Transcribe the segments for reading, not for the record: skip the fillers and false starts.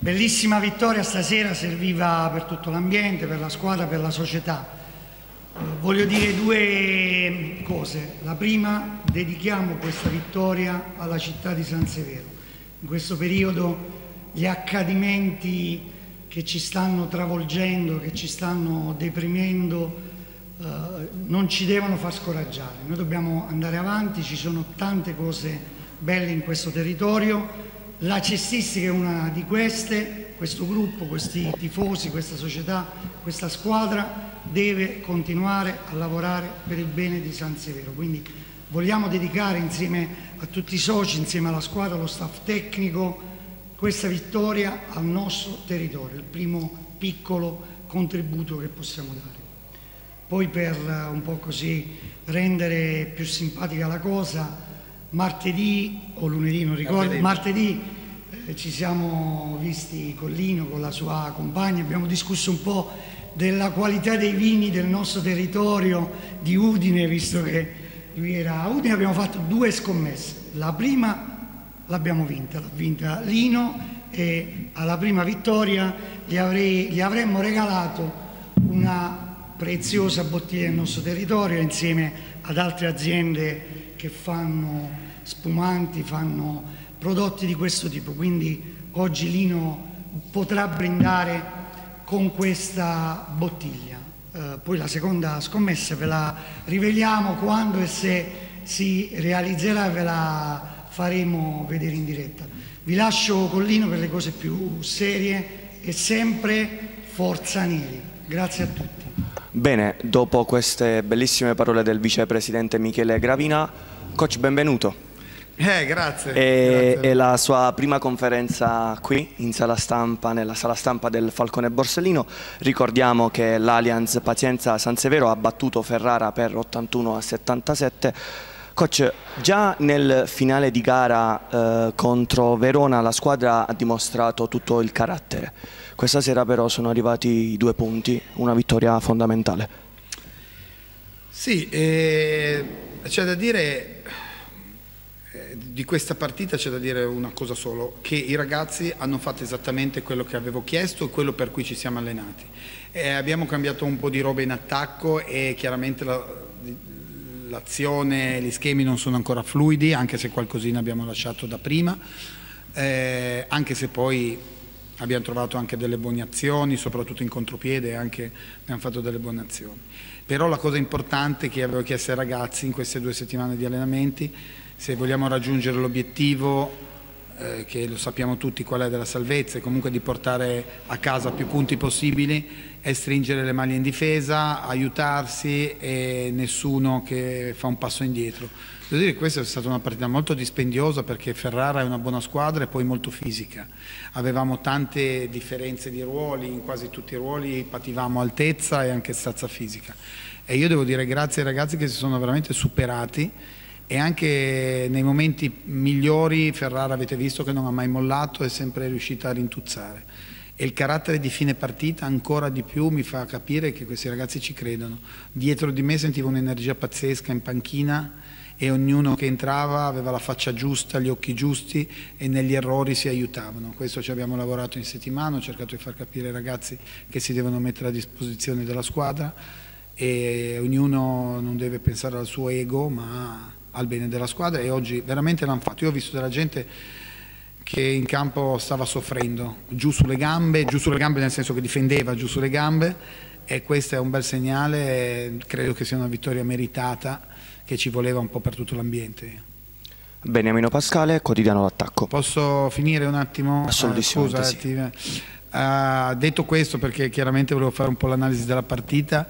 Bellissima vittoria stasera, serviva per tutto l'ambiente, per la squadra, per la società. Voglio dire due cose. La prima, dedichiamo questa vittoria alla città di San Severo. In questo periodo gli accadimenti che ci stanno travolgendo, che ci stanno deprimendo, non ci devono far scoraggiare. Noi dobbiamo andare avanti, ci sono tante cose belle in questo territorio. La cestistica è una di queste, questo gruppo, questi tifosi, questa società, questa squadra deve continuare a lavorare per il bene di San Severo. Quindi vogliamo dedicare insieme a tutti i soci, insieme alla squadra, allo staff tecnico, questa vittoria al nostro territorio, il primo piccolo contributo che possiamo dare. Poi per un po' così rendere più simpatica la cosa, martedì o lunedì, non ricordo, martedì ci siamo visti con Lino, con la sua compagna, abbiamo discusso un po' della qualità dei vini del nostro territorio di Udine, visto che lui era a Udine. Abbiamo fatto due scommesse, la prima l'abbiamo vinta, l'ha vinta Lino, e alla prima vittoria gli avremmo regalato una preziosa bottiglia del nostro territorio insieme ad altre aziende che fanno spumanti, fanno prodotti di questo tipo. Quindi oggi Lino potrà brindare con questa bottiglia. Poi la seconda scommessa ve la riveliamo quando e se si realizzerà, ve la faremo vedere in diretta. Vi lascio con Lino per le cose più serie e sempre forza neri. Grazie a tutti. Bene, dopo queste bellissime parole del vicepresidente Michele Gravina, coach, benvenuto. Grazie. È la sua prima conferenza qui in sala stampa, nella sala stampa del Falcone Borsellino. Ricordiamo che l'Allianz Pazienza San Severo ha battuto Ferrara per 81-77. Coach, già nel finale di gara contro Verona la squadra ha dimostrato tutto il carattere. Questa sera però sono arrivati i 2 punti, una vittoria fondamentale. Sì, c'è da dire, di questa partita c'è da dire una cosa solo, che i ragazzi hanno fatto esattamente quello che avevo chiesto e quello per cui ci siamo allenati. Abbiamo cambiato un po' di roba in attacco e chiaramente l'azione, gli schemi non sono ancora fluidi, anche se qualcosina abbiamo lasciato da prima, anche se poi abbiamo trovato anche delle buone azioni, soprattutto in contropiede abbiamo fatto delle buone azioni. Però la cosa importante che avevo chiesto ai ragazzi in queste 2 settimane di allenamenti, se vogliamo raggiungere l'obiettivo, che lo sappiamo tutti qual è, della salvezza e comunque di portare a casa più punti possibili, è stringere le maglie in difesa, aiutarsi e nessuno che fa un passo indietro. Devo dire che questa è stata una partita molto dispendiosa perché Ferrara è una buona squadra e poi molto fisica. Avevamo tante differenze di ruoli, in quasi tutti i ruoli pativamo altezza e anche stazza fisica. E io devo dire grazie ai ragazzi che si sono veramente superati e anche nei momenti migliori Ferrara, avete visto che non ha mai mollato, è sempre riuscita a rintuzzare. E il carattere di fine partita ancora di più mi fa capire che questi ragazzi ci credono. Dietro di me sentivo un'energia pazzesca in panchina e ognuno che entrava aveva la faccia giusta, gli occhi giusti e negli errori si aiutavano. Questo ci abbiamo lavorato in settimana, ho cercato di far capire ai ragazzi che si devono mettere a disposizione della squadra e ognuno non deve pensare al suo ego ma al bene della squadra, e oggi veramente l'hanno fatto. Io ho visto della gente che in campo stava soffrendo, giù sulle gambe nel senso che difendeva giù sulle gambe, e questo è un bel segnale e credo che sia una vittoria meritata che ci voleva un po' per tutto l'ambiente. Beniamino Pascale, Quotidiano d'Attacco. Posso finire un attimo? Assolutamente scusa, sì. Detto questo, perché chiaramente volevo fare un po' l'analisi della partita,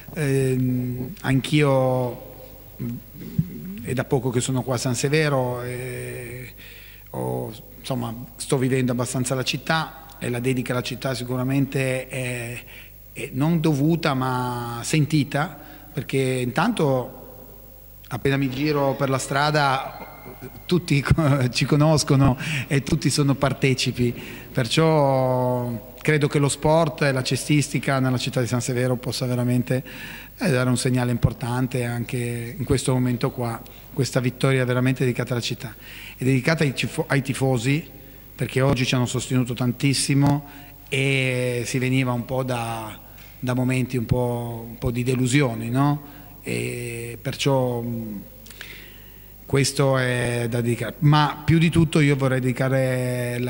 anch'io è da poco che sono qua a San Severo e insomma, sto vivendo abbastanza la città e la dedica alla città sicuramente è non dovuta ma sentita, perché intanto appena mi giro per la strada tutti ci conoscono e tutti sono partecipi, perciò credo che lo sport e la cestistica nella città di San Severo possa veramente dare un segnale importante anche in questo momento qua. Questa vittoria è veramente dedicata alla città, è dedicata ai tifosi, perché oggi ci hanno sostenuto tantissimo e si veniva un po' da momenti un po' di delusioni, no? E perciò questo è da dedicare. Ma più di tutto io vorrei dedicare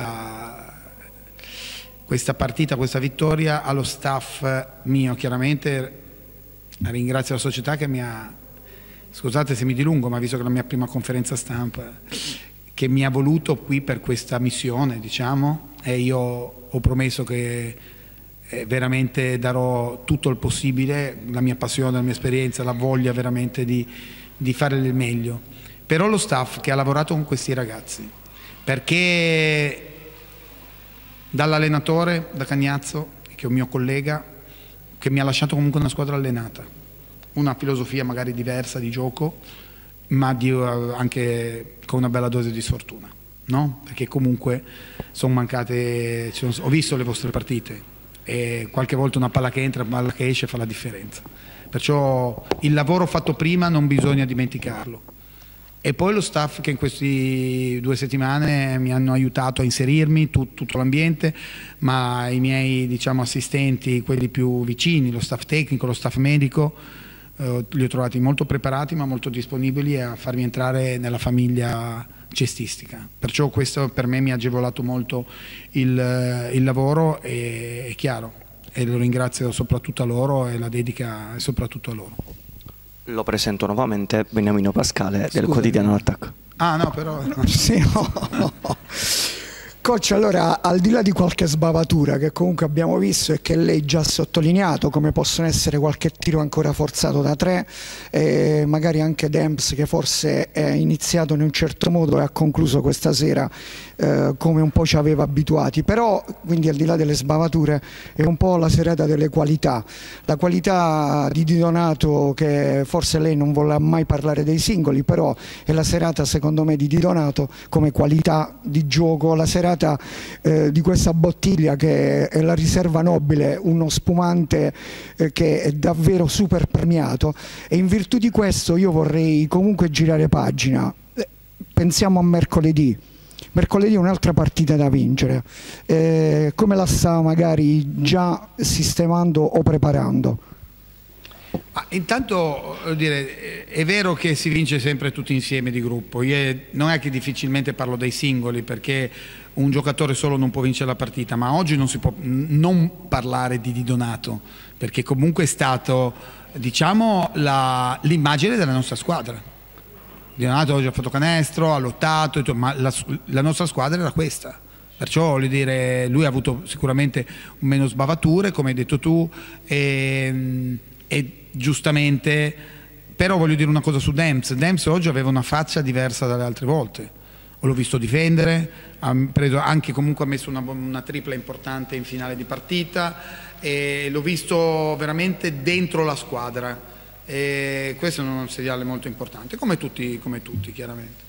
questa partita, questa vittoria allo staff mio, chiaramente ringrazio la società che mi ha, scusate se mi dilungo, ma visto che è la mia prima conferenza stampa, che mi ha voluto qui per questa missione, diciamo, e io ho promesso che veramente darò tutto il possibile, la mia passione, la mia esperienza, la voglia veramente di fare il meglio. Però lo staff che ha lavorato con questi ragazzi, perché dall'allenatore, da Cagnazzo, che è un mio collega, che mi ha lasciato comunque una squadra allenata, una filosofia magari diversa di gioco, ma anche con una bella dose di sfortuna, no? Perché comunque sono mancate, ho visto le vostre partite e qualche volta una palla che entra, una palla che esce fa la differenza. Perciò il lavoro fatto prima non bisogna dimenticarlo. E poi lo staff che in queste 2 settimane mi hanno aiutato a inserirmi, tutto l'ambiente, ma i miei, diciamo, assistenti, quelli più vicini, lo staff tecnico, lo staff medico, li ho trovati molto preparati ma molto disponibili a farmi entrare nella famiglia cestistica. Perciò questo per me mi ha agevolato molto il lavoro, e è chiaro, e lo ringrazio soprattutto a loro, e la dedica è soprattutto a loro. Lo presento nuovamente, Beniamino Pascale del quotidiano L'Attacco. Ah no, però... Sì, no. Coach, allora, al di là di qualche sbavatura che comunque abbiamo visto e che lei già ha sottolineato, come possono essere qualche tiro ancora forzato da 3, magari anche Demps che forse è iniziato in un certo modo e ha concluso questa sera come un po' ci aveva abituati, però quindi al di là delle sbavature è un po' la serata delle qualità, la qualità di Di Donato, che forse lei non vuole mai parlare dei singoli, però è la serata secondo me di Di Donato come qualità di gioco, la serata di questa bottiglia che è la riserva nobile, uno spumante che è davvero super premiato, e in virtù di questo io vorrei comunque girare pagina. Pensiamo a mercoledì. Mercoledì è un'altra partita da vincere, come la sta magari già sistemando o preparando? Intanto dire, è vero che si vince sempre tutti insieme di gruppo, non è che difficilmente parlo dei singoli, perché un giocatore solo non può vincere la partita, ma oggi non si può non parlare di Di Donato, perché comunque è stato, diciamo, l'immagine della nostra squadra. Di Donato oggi ha fatto canestro, ha lottato, ma la nostra squadra era questa. Perciò voglio dire, lui ha avuto sicuramente meno sbavature, come hai detto tu, e giustamente, però voglio dire una cosa su Demps. Demps oggi aveva una faccia diversa dalle altre volte. L'ho visto difendere, ha messo una tripla importante in finale di partita, e l'ho visto veramente dentro la squadra. E questo è un segnale molto importante, come tutti chiaramente.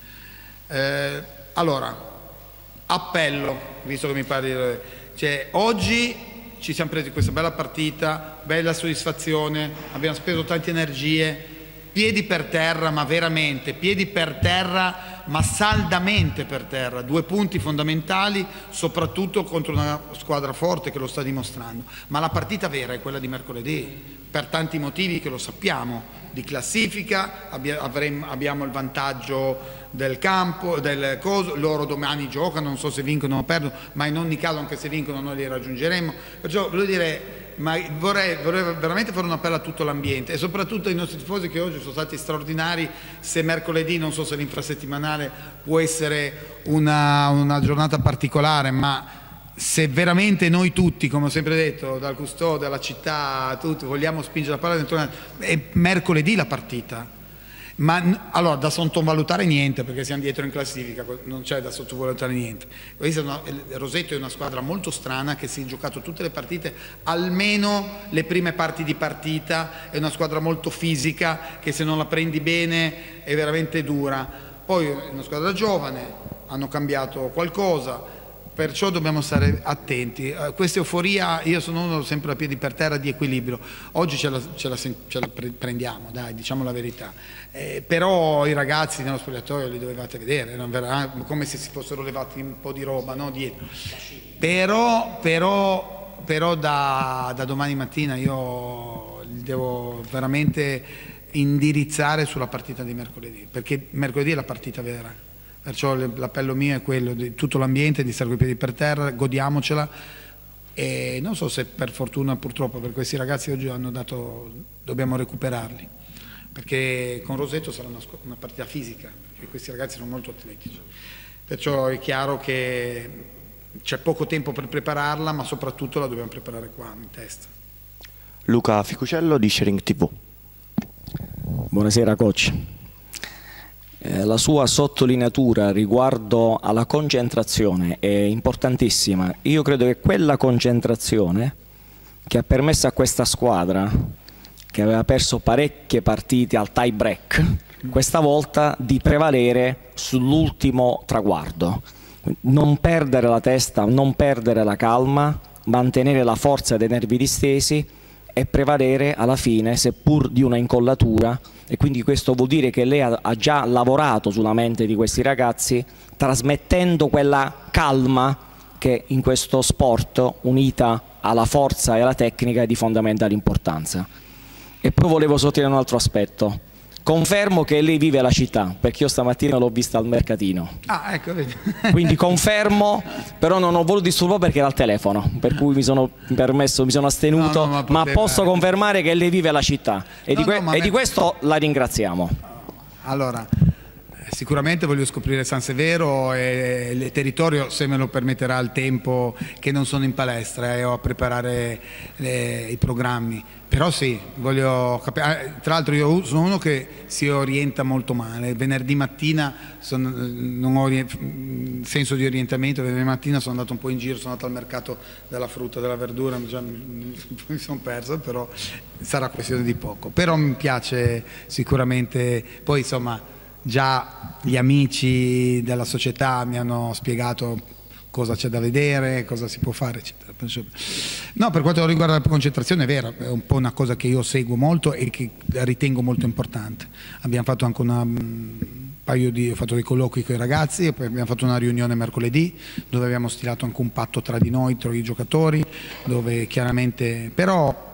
Allora, appello, visto che mi parli, cioè, oggi ci siamo presi questa bella partita, bella soddisfazione, abbiamo speso tante energie, piedi per terra, ma veramente piedi per terra, ma saldamente per terra, 2 punti fondamentali, soprattutto contro una squadra forte che lo sta dimostrando. Ma la partita vera è quella di mercoledì, per tanti motivi che lo sappiamo, di classifica, abbiamo il vantaggio del campo, loro domani giocano, non so se vincono o perdono, ma in ogni caso anche se vincono noi li raggiungeremo. Perciò voglio dire, ma vorrei veramente fare un appello a tutto l'ambiente e soprattutto ai nostri tifosi, che oggi sono stati straordinari. Se mercoledì, non so se l'infrasettimanale può essere una giornata particolare, ma se veramente noi tutti, come ho sempre detto, dal custode alla città, tutti vogliamo spingere la palla dentro, è mercoledì la partita. Ma allora, da sottovalutare niente, perché siamo dietro in classifica, non c'è da sottovalutare niente. Rosetto è una squadra molto strana, che si è giocato tutte le partite, almeno le prime parti di partita, è una squadra molto fisica, che se non la prendi bene è veramente dura. Poi è una squadra giovane, hanno cambiato qualcosa, perciò dobbiamo stare attenti. Questa euforia, io sono uno sempre a piedi per terra di equilibrio, oggi ce la prendiamo, dai, diciamo la verità, però i ragazzi nello spogliatoio li dovevate vedere, come se si fossero levati un po' di roba, no, dietro. Però da domani mattina io li devo veramente indirizzare sulla partita di mercoledì, perché mercoledì è la partita vera, perciò l'appello mio è quello di tutto l'ambiente, di stare coi piedi per terra, godiamocela, e non so se per fortuna o purtroppo per questi ragazzi oggi dobbiamo recuperarli, perché con Roseto sarà una partita fisica, perché questi ragazzi sono molto atletici, perciò è chiaro che c'è poco tempo per prepararla, ma soprattutto la dobbiamo preparare qua, in testa. Luca Ficucello di Sharing TV. Buonasera coach. La sua sottolineatura riguardo alla concentrazione è importantissima. Io credo che quella concentrazione che ha permesso a questa squadra, che aveva perso parecchie partite al tie break, questa volta di prevalere sull'ultimo traguardo. Non perdere la testa, non perdere la calma, mantenere la forza dei nervi distesi e prevalere alla fine, seppur di una incollatura, e quindi questo vuol dire che lei ha già lavorato sulla mente di questi ragazzi, trasmettendo quella calma che in questo sport, unita alla forza e alla tecnica, è di fondamentale importanza. E poi volevo sottolineare un altro aspetto. Confermo che lei vive la città, perché io stamattina l'ho vista al mercatino. Ah, ecco, vedi. Quindi confermo, però non ho voluto disturbare perché era al telefono, per cui mi sono astenuto, ma posso confermare che lei vive la città e di questo la ringraziamo. Allora, sicuramente voglio scoprire San Severo e il territorio, se me lo permetterà il tempo, che non sono in palestra e ho a preparare i programmi. Però sì, voglio capire. Tra l'altro io sono uno che si orienta molto male. Venerdì mattina non ho senso di orientamento, venerdì mattina sono andato un po' in giro, sono andato al mercato della frutta, della verdura, già mi sono perso, però sarà questione di poco. Però mi piace sicuramente, poi insomma già gli amici della società mi hanno spiegato cosa c'è da vedere, cosa si può fare, eccetera. No, per quanto riguarda la concentrazione è vero, è un po' una cosa che io seguo molto e che ritengo molto importante. Abbiamo fatto anche ho fatto dei colloqui con i ragazzi e poi abbiamo fatto una riunione mercoledì dove abbiamo stilato anche un patto tra di noi, tra i giocatori, dove chiaramente, però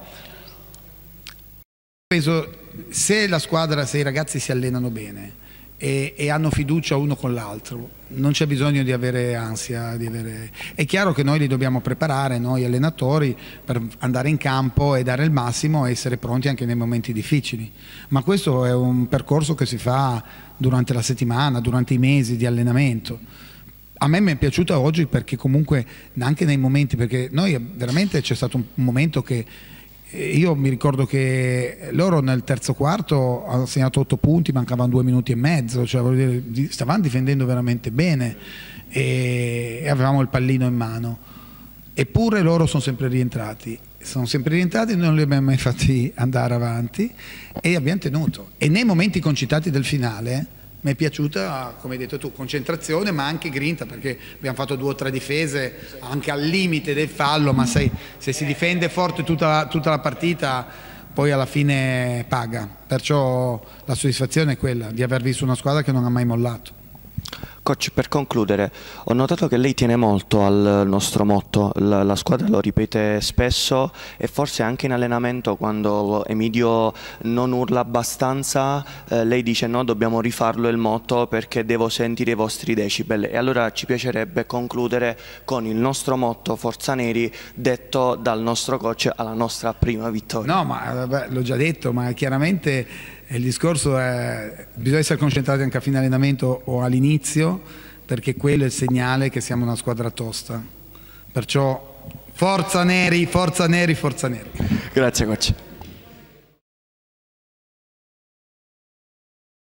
penso se i ragazzi si allenano bene e hanno fiducia uno con l'altro, non c'è bisogno di avere ansia, è chiaro che noi li dobbiamo preparare, noi allenatori, per andare in campo e dare il massimo e essere pronti anche nei momenti difficili, ma questo è un percorso che si fa durante la settimana, durante i mesi di allenamento. A me mi è piaciuta oggi perché comunque anche nei momenti, perché noi veramente c'è stato un momento che io mi ricordo che loro nel terzo quarto hanno segnato 8 punti, mancavano 2 minuti e mezzo, cioè voglio dire, stavano difendendo veramente bene e avevamo il pallino in mano, eppure loro sono sempre rientrati, non li abbiamo mai fatti andare avanti e abbiamo tenuto. E nei momenti concitati del finale mi è piaciuta, come hai detto tu, concentrazione ma anche grinta, perché abbiamo fatto 2 o 3 difese anche al limite del fallo, ma sai, se si difende forte tutta la partita poi alla fine paga, perciò la soddisfazione è quella di aver visto una squadra che non ha mai mollato. Coach, per concludere, ho notato che lei tiene molto al nostro motto, la squadra lo ripete spesso e forse anche in allenamento quando Emidio non urla abbastanza, lei dice no, dobbiamo rifarlo il motto perché devo sentire i vostri decibel, e allora ci piacerebbe concludere con il nostro motto Forza Neri detto dal nostro coach alla nostra prima vittoria. No, ma l'ho già detto, ma chiaramente il discorso è bisogna essere concentrati anche a fine allenamento o all'inizio, perché quello è il segnale che siamo una squadra tosta. Perciò forza Neri, forza Neri, forza Neri. Grazie coach.